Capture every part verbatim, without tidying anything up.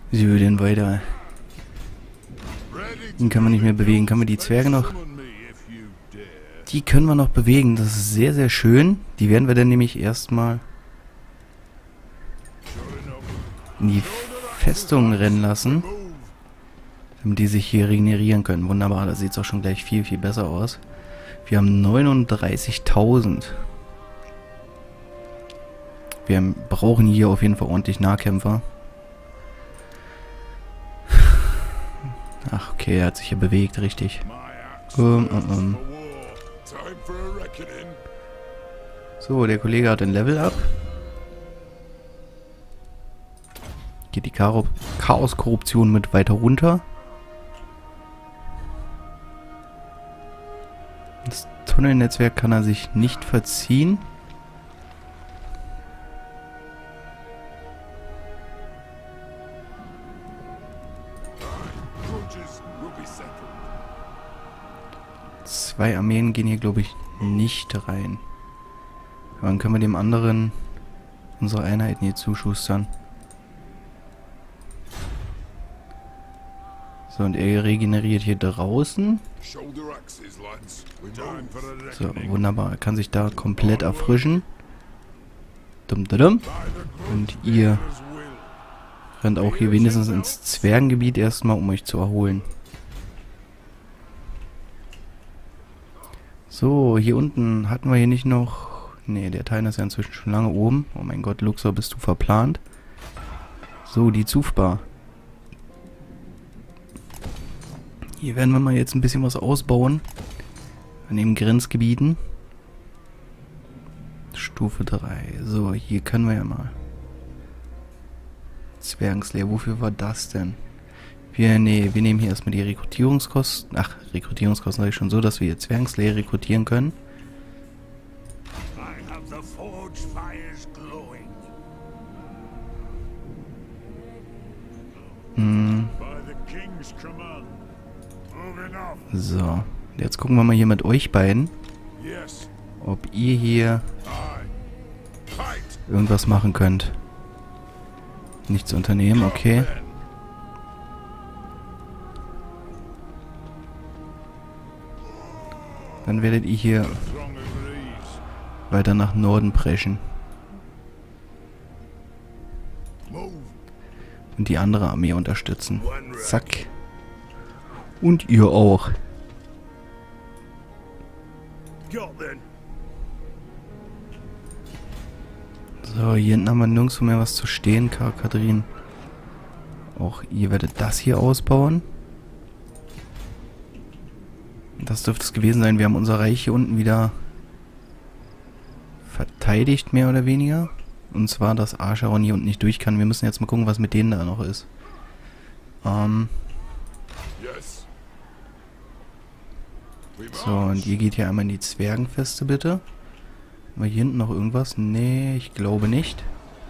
So, dann weiter. Den kann man nicht mehr bewegen. Können wir die Zwerge noch... Die können wir noch bewegen. Das ist sehr, sehr schön. Die werden wir dann nämlich erstmal in die Festung rennen lassen. Damit die sich hier regenerieren können. Wunderbar, da sieht es auch schon gleich viel, viel besser aus. Wir haben neununddreißigtausend. Wir haben, brauchen hier auf jeden Fall ordentlich Nahkämpfer. Ach, okay, er hat sich hier bewegt, richtig. Um, um, um. So, der Kollege hat ein Level up. Geht die Chaos-Korruption mit weiter runter. Das Tunnelnetzwerk kann er sich nicht verziehen. Zwei Armeen gehen hier, glaube ich, nicht rein. Aber dann können wir dem anderen unsere Einheiten hier zuschustern. So, und er regeneriert hier draußen. So, wunderbar. Er kann sich da komplett erfrischen. Dum, dum, dum. Und ihr rennt auch hier wenigstens ins Zwergengebiet erstmal, um euch zu erholen. So, hier unten hatten wir hier nicht noch... Ne, der Teil ist ja inzwischen schon lange oben. Oh mein Gott, Luxor, bist du verplant? So, die Zufbar. Hier werden wir mal jetzt ein bisschen was ausbauen. An den Grenzgebieten. Stufe drei. So, hier können wir ja mal. Zwergenslayer, wofür war das denn? Wir, nee, wir nehmen hier erstmal die Rekrutierungskosten. Ach, Rekrutierungskosten sage ich schon so, dass wir hier Zwergenslayer rekrutieren können. Hm. So, jetzt gucken wir mal hier mit euch beiden, ob ihr hier irgendwas machen könnt. Nichts unternehmen, okay. Dann werdet ihr hier weiter nach Norden preschen. Und die andere Armee unterstützen. Zack. Und ihr auch. So, hier hinten haben wir nirgendwo mehr was zu stehen, Kathrin. Auch ihr werdet das hier ausbauen. Das dürfte es gewesen sein. Wir haben unser Reich hier unten wieder verteidigt, mehr oder weniger. Und zwar, dass Acheron hier unten nicht durch kann. Wir müssen jetzt mal gucken, was mit denen da noch ist. Ähm... So, und ihr geht hier einmal in die Zwergenfeste, bitte. Haben wir hier hinten noch irgendwas? Nee, ich glaube nicht.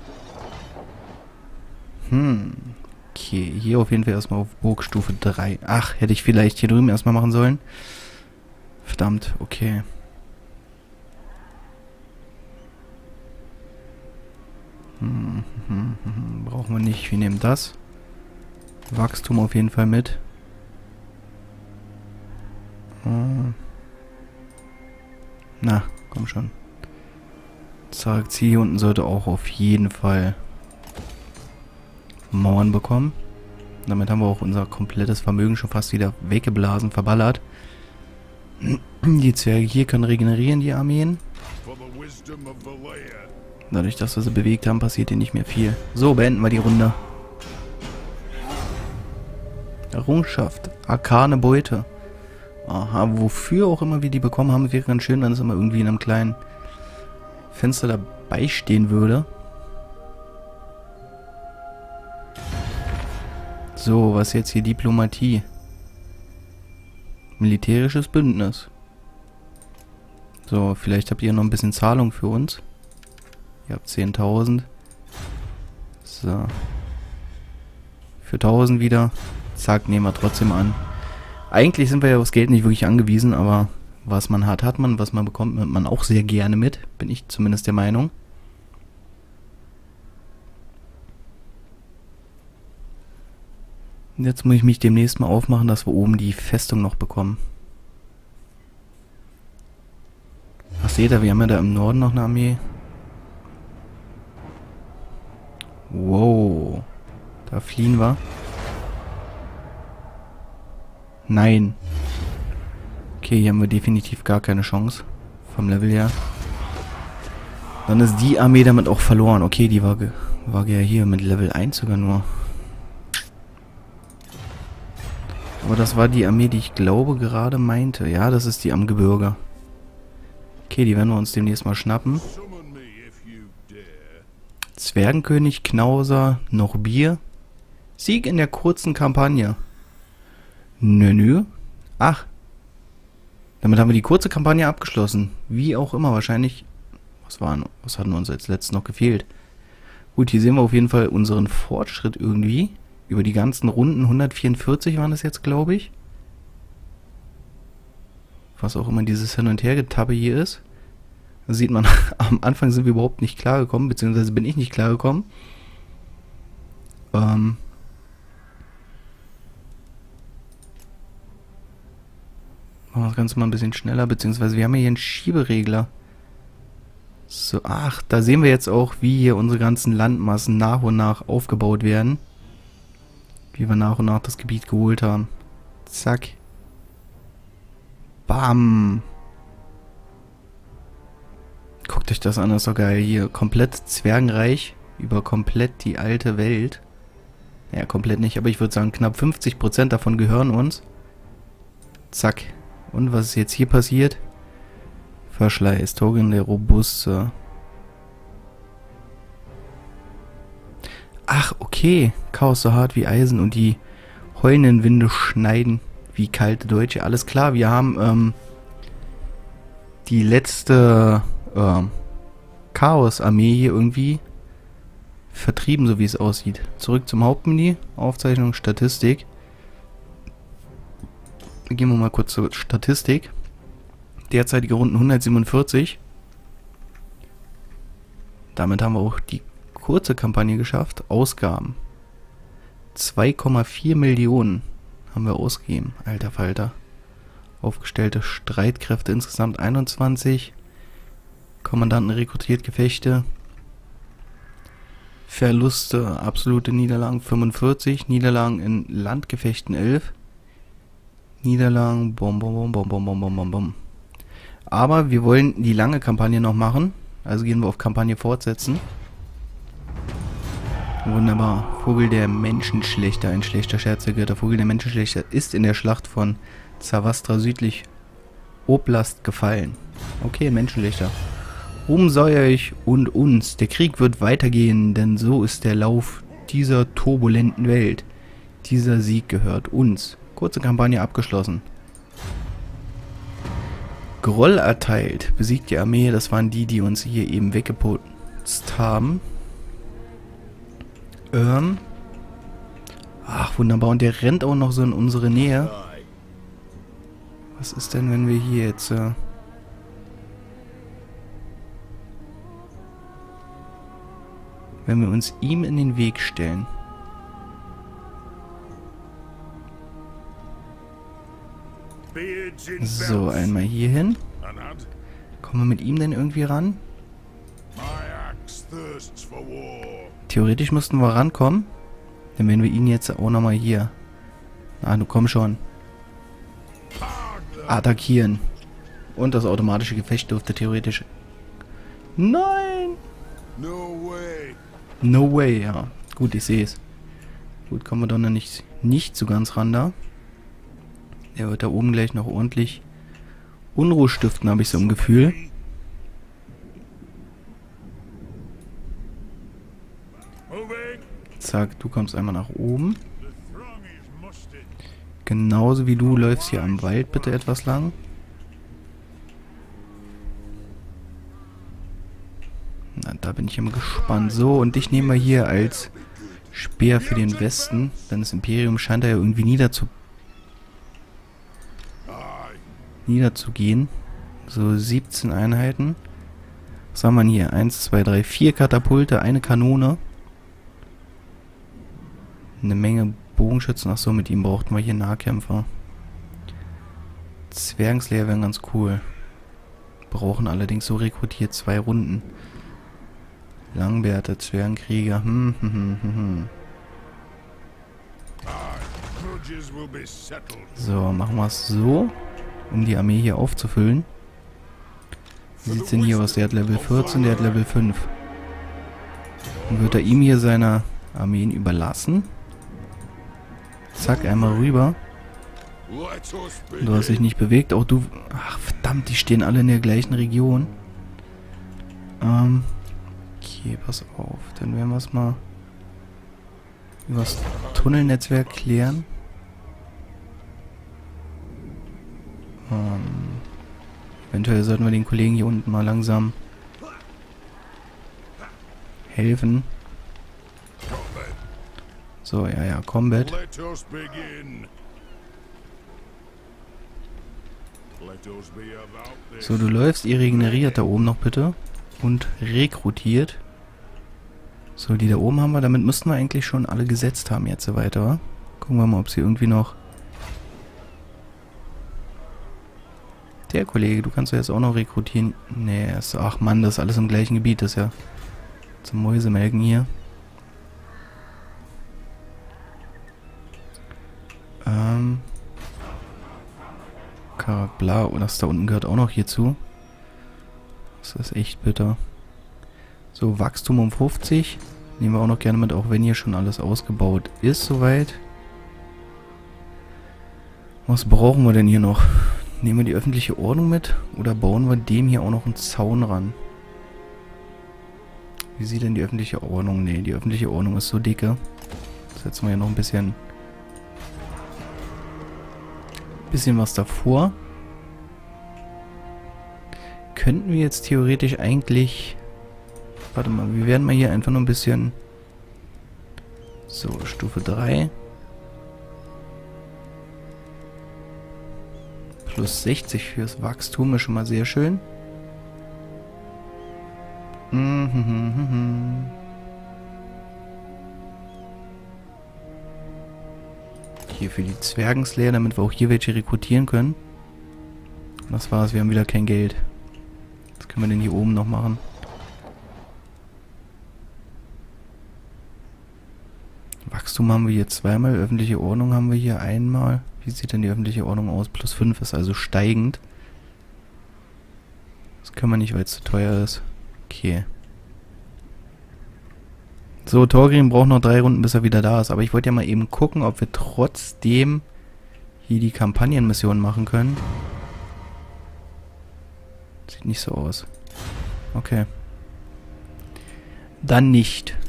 Hm. Okay, hier auf jeden Fall erstmal auf Burgstufe drei. Ach, hätte ich vielleicht hier drüben erstmal machen sollen. Verdammt, okay. Hm, hm, hm, hm. Brauchen wir nicht. Wir nehmen das. Wachstum auf jeden Fall mit. Na, komm schon. Zack, sie hier unten sollte auch auf jeden Fall Mauern bekommen. Damit haben wir auch unser komplettes Vermögen schon fast wieder weggeblasen, verballert. Die Zwerge hier können regenerieren, die Armeen. Dadurch, dass wir sie bewegt haben, passiert hier nicht mehr viel. So, beenden wir die Runde. Errungenschaft. Arkane Beute. Aha, wofür auch immer wir die bekommen haben, wäre ganz schön, wenn es immer irgendwie in einem kleinen Fenster dabei stehen würde. So, was jetzt hier? Diplomatie. Militärisches Bündnis. So, vielleicht habt ihr noch ein bisschen Zahlung für uns. Ihr habt zehntausend. So. Für tausend wieder. Zack, nehmen wir trotzdem an. Eigentlich sind wir ja aufs Geld nicht wirklich angewiesen, aber was man hat, hat man. Was man bekommt, nimmt man auch sehr gerne mit. Bin ich zumindest der Meinung. Jetzt muss ich mich demnächst mal aufmachen, dass wir oben die Festung noch bekommen. Ach, seht ihr, wir haben ja da im Norden noch eine Armee. Wow. Da fliehen wir. Nein. Okay, hier haben wir definitiv gar keine Chance. Vom Level her. Dann ist die Armee damit auch verloren. Okay, die war, war ja hier mit Level eins sogar nur. Aber das war die Armee, die ich glaube gerade meinte. Ja, das ist die am Gebirge. Okay, die werden wir uns demnächst mal schnappen. Zwergenkönig, Knauser, noch Bier. Sieg in der kurzen Kampagne. Nö, nö. Ach. Damit haben wir die kurze Kampagne abgeschlossen. Wie auch immer, wahrscheinlich. Was waren, was hatten uns als letztes noch gefehlt? Gut, hier sehen wir auf jeden Fall unseren Fortschritt irgendwie. Über die ganzen Runden. hundertvierundvierzig waren das jetzt, glaube ich. Was auch immer dieses Hin- und Her-Getappe hier ist. Da sieht man, am Anfang sind wir überhaupt nicht klargekommen, beziehungsweise bin ich nicht klargekommen. Ähm. Machen wir das Ganze mal ein bisschen schneller, beziehungsweise wir haben hier einen Schieberegler. So, ach, da sehen wir jetzt auch, wie hier unsere ganzen Landmassen nach und nach aufgebaut werden. Wie wir nach und nach das Gebiet geholt haben. Zack. Bam. Guckt euch das an, das ist doch geil. Hier komplett Zwergenreich über komplett die alte Welt. Ja, komplett nicht, aber ich würde sagen, knapp fünfzig Prozent davon gehören uns. Zack. Und was ist jetzt hier passiert? Verschleiß, Togen der Robuste. Ach, okay. Chaos so hart wie Eisen und die heulenden Winde schneiden wie kalte Deutsche. Alles klar, wir haben ähm, die letzte ähm, Chaos-Armee hier irgendwie vertrieben, so wie es aussieht. Zurück zum Hauptmenü. Aufzeichnung, Statistik. Gehen wir mal kurz zur Statistik. Derzeitige Runden hundertsiebenundvierzig. Damit haben wir auch die kurze Kampagne geschafft. Ausgaben. zwei Komma vier Millionen haben wir ausgegeben. Alter Falter. Aufgestellte Streitkräfte insgesamt einundzwanzig. Kommandanten rekrutiert, Gefechte. Verluste, absolute Niederlagen fünfundvierzig. Niederlagen in Landgefechten elf. Niederlagen, bom, bom, bom, bom, bom, bom, bom, bom. Aber wir wollen die lange Kampagne noch machen. Also gehen wir auf Kampagne fortsetzen. Wunderbar. Vogel der Menschenschlechter. Ein schlechter Scherz, der Götter. Vogel der Menschenschlechter ist in der Schlacht von Zavastra südlich Oblast gefallen. Okay, ein Menschenschlechter. Ruhm sei euch und uns. Der Krieg wird weitergehen, denn so ist der Lauf dieser turbulenten Welt. Dieser Sieg gehört uns. Kurze Kampagne abgeschlossen. Groll erteilt. Besiegt die Armee. Das waren die, die uns hier eben weggeputzt haben. Ähm. Ach, wunderbar. Und der rennt auch noch so in unsere Nähe. Was ist denn, wenn wir hier jetzt... Äh wenn wir uns ihm in den Weg stellen. So, einmal hier hin. Kommen wir mit ihm denn irgendwie ran? Theoretisch müssten wir rankommen. Dann werden wir ihn jetzt auch nochmal hier. Ah, du komm schon. Attackieren. Und das automatische Gefecht dürfte theoretisch... Nein! No way. No way, ja. Gut, ich sehe es. Gut, kommen wir doch noch nicht, nicht so ganz ran da. Der wird da oben gleich noch ordentlich Unruhe stiften, habe ich so im Gefühl. Zack, du kommst einmal nach oben. Genauso wie du läufst hier am Wald bitte etwas lang. Na, da bin ich immer gespannt. So, und dich nehmen wir hier als Speer für den Westen. Denn das Imperium scheint da ja irgendwie niederzu niederzugehen. So, siebzehn Einheiten. Was haben wir hier? eins, zwei, drei, vier Katapulte, eine Kanone. Eine Menge Bogenschützen. Achso, mit ihm brauchten wir hier Nahkämpfer. Zwergenslayer wären ganz cool. Brauchen allerdings so rekrutiert zwei Runden. Langbärte, Zwergenkrieger. Hm, hm, hm, hm, hm. So, machen wir es so, um die Armee hier aufzufüllen. Wie sieht es denn hier aus? Der hat Level vierzehn, der hat Level fünf. Dann wird er ihm hier seine Armeen überlassen. Zack, einmal rüber. Du hast dich nicht bewegt. Auch du... Ach, verdammt, die stehen alle in der gleichen Region. Ähm... Okay, pass auf. Dann werden wir es mal über das Tunnelnetzwerk klären. Ähm, eventuell sollten wir den Kollegen hier unten mal langsam helfen. So, ja, ja, Combat. So, du läufst, ihr regeneriert da oben noch bitte. Und rekrutiert. So, die da oben haben wir. Damit müssten wir eigentlich schon alle gesetzt haben jetzt so weiter, wa? Gucken wir mal, ob sie irgendwie noch... Der Kollege, du kannst du jetzt auch noch rekrutieren. Nee, ist, ach Mann, das ist alles im gleichen Gebiet. Das ist ja zum Mäusemelken hier. Ähm... Karakbla, oh, das da unten gehört auch noch hierzu. Das ist echt bitter. So, Wachstum um fünfzig. Nehmen wir auch noch gerne mit, auch wenn hier schon alles ausgebaut ist soweit. Was brauchen wir denn hier noch? Nehmen wir die öffentliche Ordnung mit oder bauen wir dem hier auch noch einen Zaun ran? Wie sieht denn die öffentliche Ordnung? Ne, die öffentliche Ordnung ist so dicke. Setzen wir hier noch ein bisschen... bisschen was davor. Könnten wir jetzt theoretisch eigentlich... Warte mal, wir werden mal hier einfach nur ein bisschen... So, Stufe drei. Plus sechzig fürs Wachstum ist schon mal sehr schön. Hier für die Zwergenslayer, damit wir auch hier welche rekrutieren können. Und das war's, wir haben wieder kein Geld. Was können wir denn hier oben noch machen? Wachstum haben wir hier zweimal, öffentliche Ordnung haben wir hier einmal. Wie sieht denn die öffentliche Ordnung aus? Plus fünf ist also steigend. Das können wir nicht, weil es zu teuer ist. Okay. So, Thorgrim braucht noch drei Runden, bis er wieder da ist. Aber ich wollte ja mal eben gucken, ob wir trotzdem hier die Kampagnenmission machen können. Sieht nicht so aus. Okay. Dann nicht.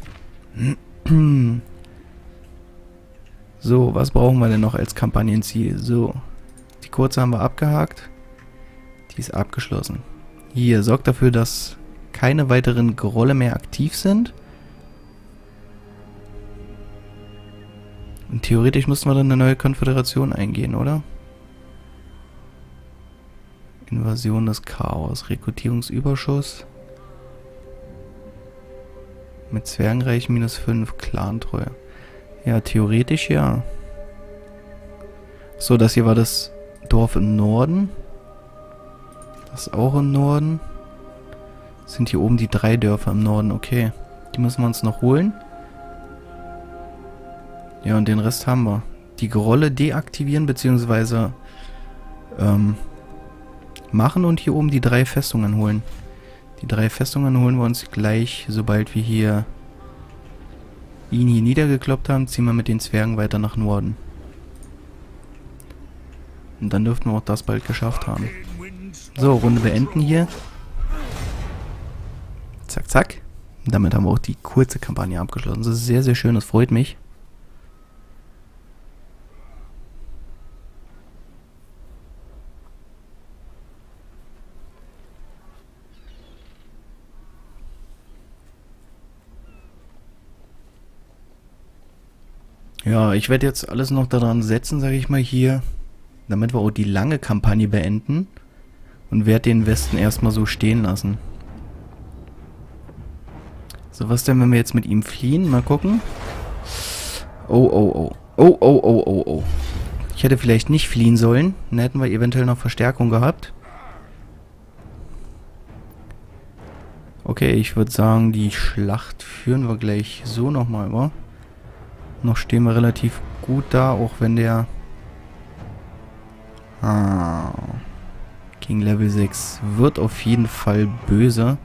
So, was brauchen wir denn noch als Kampagnenziel? So, die kurze haben wir abgehakt. Die ist abgeschlossen. Hier, sorgt dafür, dass keine weiteren Grolle mehr aktiv sind. Und theoretisch müssten wir dann eine neue Konföderation eingehen, oder? Invasion des Chaos. Rekrutierungsüberschuss. Mit Zwergenreich minus fünf. Clantreue. Ja, theoretisch ja. So, das hier war das Dorf im Norden. Das ist auch im Norden. Das sind hier oben die drei Dörfer im Norden. Okay. Die müssen wir uns noch holen. Ja, und den Rest haben wir. Die Grolle deaktivieren, beziehungsweise ähm, machen und hier oben die drei Festungen holen. Die drei Festungen holen wir uns gleich, sobald wir hier ihn hier niedergekloppt haben, ziehen wir mit den Zwergen weiter nach Norden. Und dann dürften wir auch das bald geschafft haben. So, Runde beenden hier. Zack, zack. Und damit haben wir auch die kurze Kampagne abgeschlossen. Das ist sehr, sehr schön, das freut mich. Ja, ich werde jetzt alles noch daran setzen, sage ich mal hier, damit wir auch die lange Kampagne beenden und werde den Westen erstmal so stehen lassen. So, was denn, wenn wir jetzt mit ihm fliehen? Mal gucken. Oh, oh, oh. Oh, oh, oh, oh, oh. Ich hätte vielleicht nicht fliehen sollen. Dann hätten wir eventuell noch Verstärkung gehabt. Okay, ich würde sagen, die Schlacht führen wir gleich so nochmal, wa? Noch stehen wir relativ gut da, auch wenn der... Ah, King Level sechs wird auf jeden Fall böse.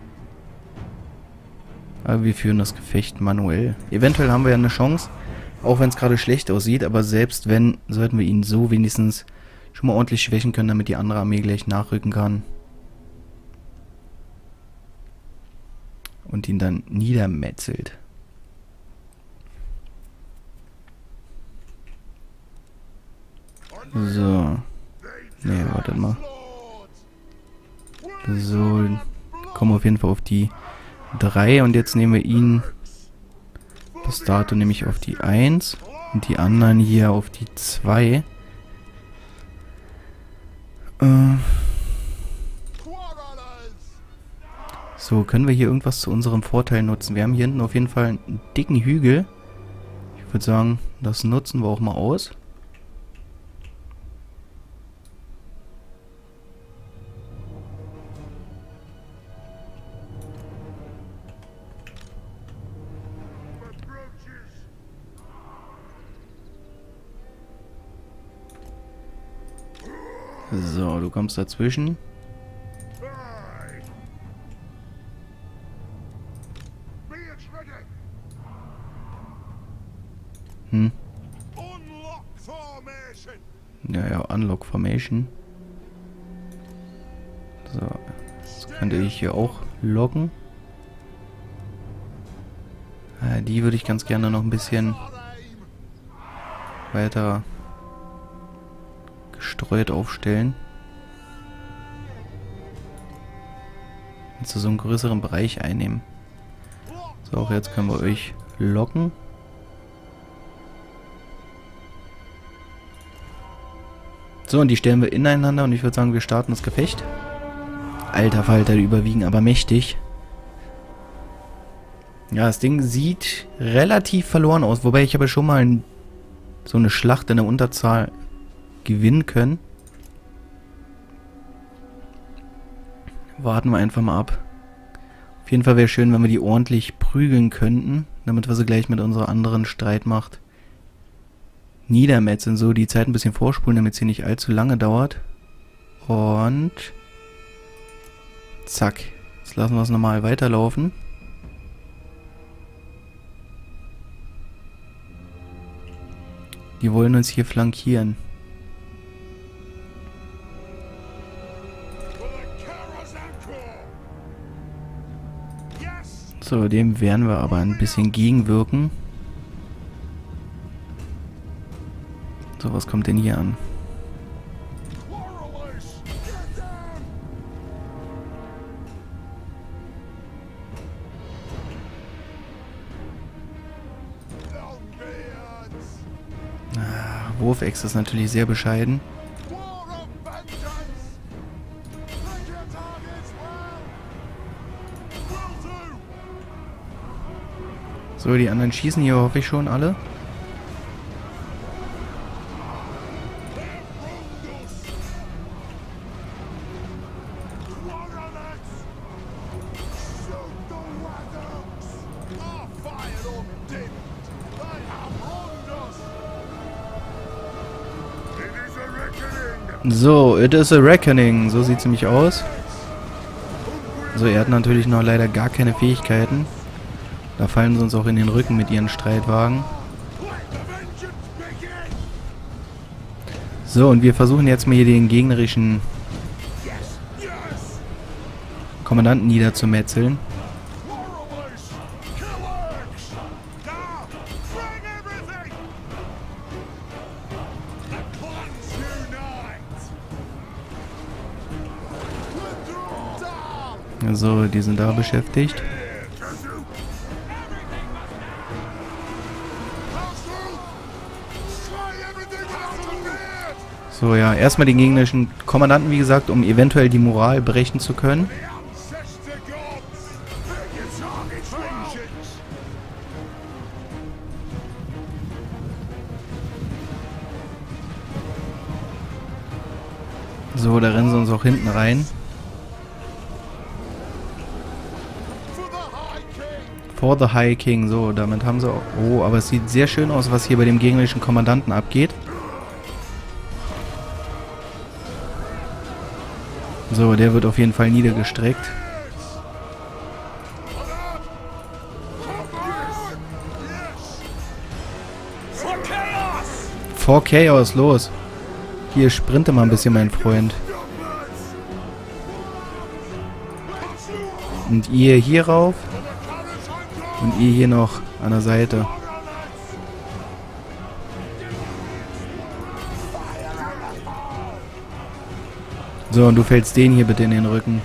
Aber wir führen das Gefecht manuell. Eventuell haben wir ja eine Chance, auch wenn es gerade schlecht aussieht. Aber selbst wenn, sollten wir ihn so wenigstens schon mal ordentlich schwächen können, damit die andere Armee gleich nachrücken kann. Und ihn dann niedermetzelt. So. Ne, wartet mal. So. Kommen wir auf jeden Fall auf die drei. Und jetzt nehmen wir ihn. Das Datum nämlich auf die eins. Und die anderen hier auf die zwei. Äh. So, können wir hier irgendwas zu unserem Vorteil nutzen? Wir haben hier hinten auf jeden Fall einen dicken Hügel. Ich würde sagen, das nutzen wir auch mal aus. So, du kommst dazwischen. Hm. Ja, ja, Unlock Formation. So, das könnte ich hier auch locken. Äh, die würde ich ganz gerne noch ein bisschen weiter gestreut aufstellen. Also so einen größeren Bereich einnehmen. So, auch jetzt können wir euch locken. So, und die stellen wir ineinander und ich würde sagen, wir starten das Gefecht. Alter Falter, die überwiegen aber mächtig. Ja, das Ding sieht relativ verloren aus, wobei ich aber schon mal ein, so eine Schlacht in der Unterzahl gewinnen können. Warten wir einfach mal ab. Auf jeden Fall wäre schön, wenn wir die ordentlich prügeln könnten, damit wir sie gleich mit unserer anderen Streitmacht niedermetzeln. So, die Zeit ein bisschen vorspulen, damit sie nicht allzu lange dauert. Und zack. Jetzt lassen wir es nochmal weiterlaufen. Die wollen uns hier flankieren. So, dem werden wir aber ein bisschen gegenwirken. So, was kommt denn hier an? Ah, Wurfex ist natürlich sehr bescheiden. So, die anderen schießen hier, hoffe ich schon alle. So, it is a reckoning. So sieht es nämlich aus. So, er hat natürlich noch leider gar keine Fähigkeiten. Da fallen sie uns auch in den Rücken mit ihren Streitwagen. So, und wir versuchen jetzt mal hier den gegnerischen Kommandanten niederzumetzeln. So, die sind da beschäftigt. So, ja, erstmal den gegnerischen Kommandanten, wie gesagt, um eventuell die Moral brechen zu können. So, da rennen sie uns auch hinten rein. For the High King. So, damit haben sie auch... Oh, aber es sieht sehr schön aus, was hier bei dem gegnerischen Kommandanten abgeht. So, der wird auf jeden Fall niedergestreckt. For Chaos, los. Hier, sprinte mal ein bisschen, mein Freund. Und ihr hier rauf. Und ihr hier noch an der Seite. So, und du fällst den hier bitte in den Rücken.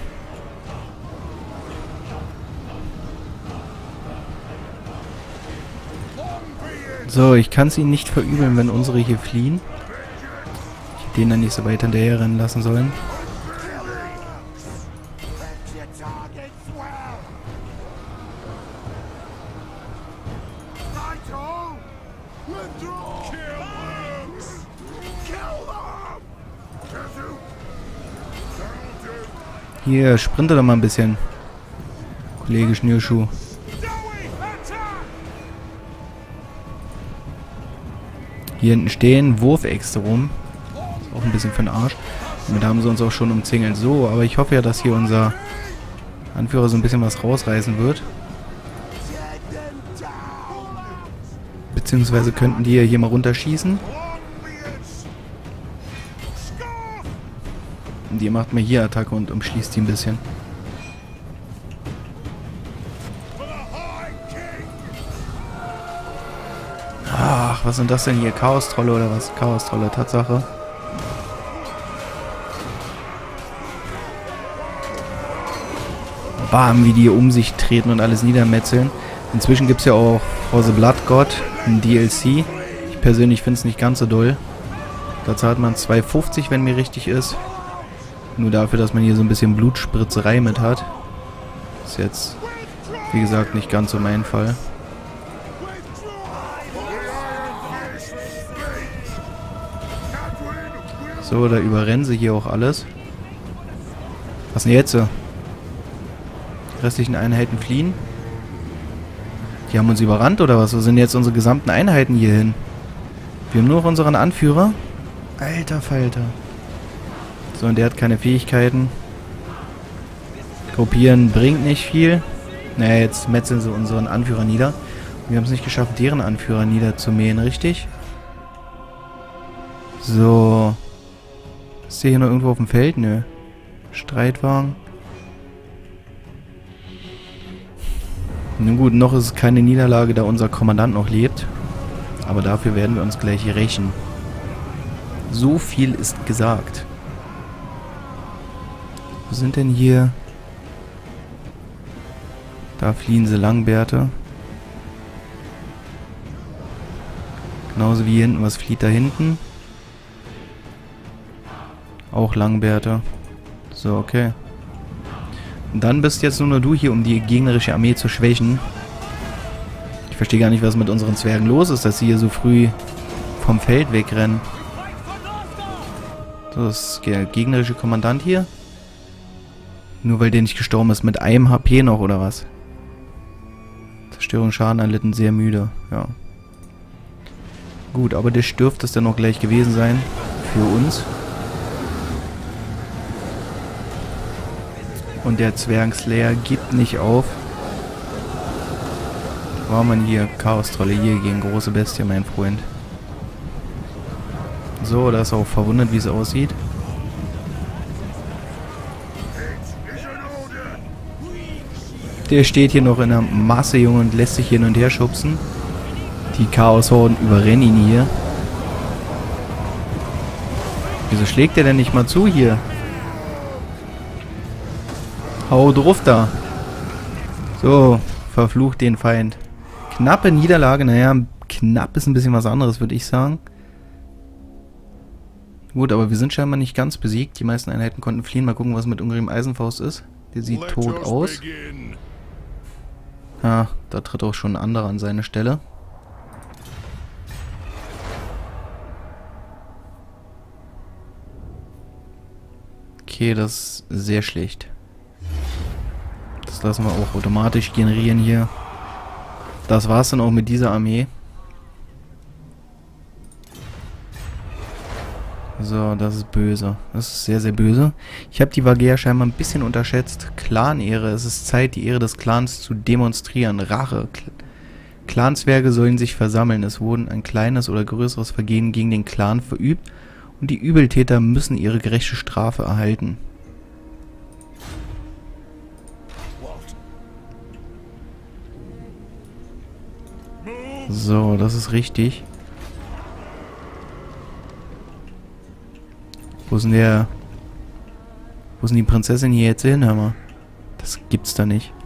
So, ich kann es ihnen nicht verübeln, wenn unsere hier fliehen. Ich hätte den dann nicht so weit hinterher rennen lassen sollen. Hier, sprinte doch mal ein bisschen. Kollege Schnürschuh. Hier hinten stehen Wurfäxte rum. Ist auch ein bisschen für den Arsch. Damit haben sie uns auch schon umzingelt. So, aber ich hoffe ja, dass hier unser Anführer so ein bisschen was rausreißen wird. Beziehungsweise könnten die ja hier mal runterschießen. Und ihr macht mal hier Attacke und umschließt die ein bisschen. Ach, was sind das denn hier? Chaos-Trolle oder was? Chaos-Trolle, Tatsache. Bam, wie die hier um sich treten und alles niedermetzeln. Inzwischen gibt es ja auch For the Blood God, ein D L C. Ich persönlich finde es nicht ganz so doll. Da zahlt man zwei fünfzig, wenn mir richtig ist. Nur dafür, dass man hier so ein bisschen Blutspritzerei mit hat. Ist jetzt, wie gesagt, nicht ganz so mein Fall. So, da überrennen sie hier auch alles. Was denn jetzt? Die restlichen Einheiten fliehen. Die haben uns überrannt oder was? Wo sind jetzt unsere gesamten Einheiten hier hin? Wir haben nur noch unseren Anführer. Alter Falter. So, und der hat keine Fähigkeiten. Gruppieren bringt nicht viel. Naja, jetzt metzeln sie unseren Anführer nieder. Wir haben es nicht geschafft, deren Anführer niederzumähen, richtig? So. Ist der hier noch irgendwo auf dem Feld? Nö. Streitwagen. Nun gut, noch ist es keine Niederlage, da unser Kommandant noch lebt. Aber dafür werden wir uns gleich rächen. So viel ist gesagt. Wo sind denn hier? Da fliehen sie Langbärte. Genauso wie hier hinten. Was flieht da hinten? Auch Langbärte. So, okay. Und dann bist jetzt nur noch du hier, um die gegnerische Armee zu schwächen. Ich verstehe gar nicht, was mit unseren Zwergen los ist, dass sie hier so früh vom Feld wegrennen. So, das ist der gegnerische Kommandant hier. Nur weil der nicht gestorben ist, mit einem H P noch, oder was? Zerstörungsschaden erlitten, sehr müde, ja. Gut, aber das dürfte es dann noch gleich gewesen sein. Für uns. Und der Zwergenslayer gibt nicht auf. Wo haben wir hier? Chaos-Trolle hier gegen große Bestie, mein Freund. So, da ist auch verwundert, wie es aussieht. Der steht hier noch in der Masse, Junge, und lässt sich hin und her schubsen. Die Chaos-Horden überrennen ihn hier. Wieso schlägt er denn nicht mal zu hier? Hau drauf da. So, verflucht den Feind. Knappe Niederlage, naja, knapp ist ein bisschen was anderes, würde ich sagen. Gut, aber wir sind scheinbar nicht ganz besiegt. Die meisten Einheiten konnten fliehen. Mal gucken, was mit Ungrim Eisenfaust ist. Der sieht tot aus. Ja, da tritt auch schon ein anderer an seine Stelle. Okay, das ist sehr schlecht. Das lassen wir auch automatisch generieren hier. Das war's dann auch mit dieser Armee. So, das ist böse. Das ist sehr, sehr böse. Ich habe die Vagea scheinbar ein bisschen unterschätzt. Clan-Ehre. Es ist Zeit, die Ehre des Clans zu demonstrieren. Rache. Clanswerke sollen sich versammeln. Es wurden ein kleines oder größeres Vergehen gegen den Clan verübt und die Übeltäter müssen ihre gerechte Strafe erhalten. So, das ist richtig. Wo ist denn der... Wo ist denn die Prinzessin hier jetzt hin, hör mal? Das gibt's da nicht.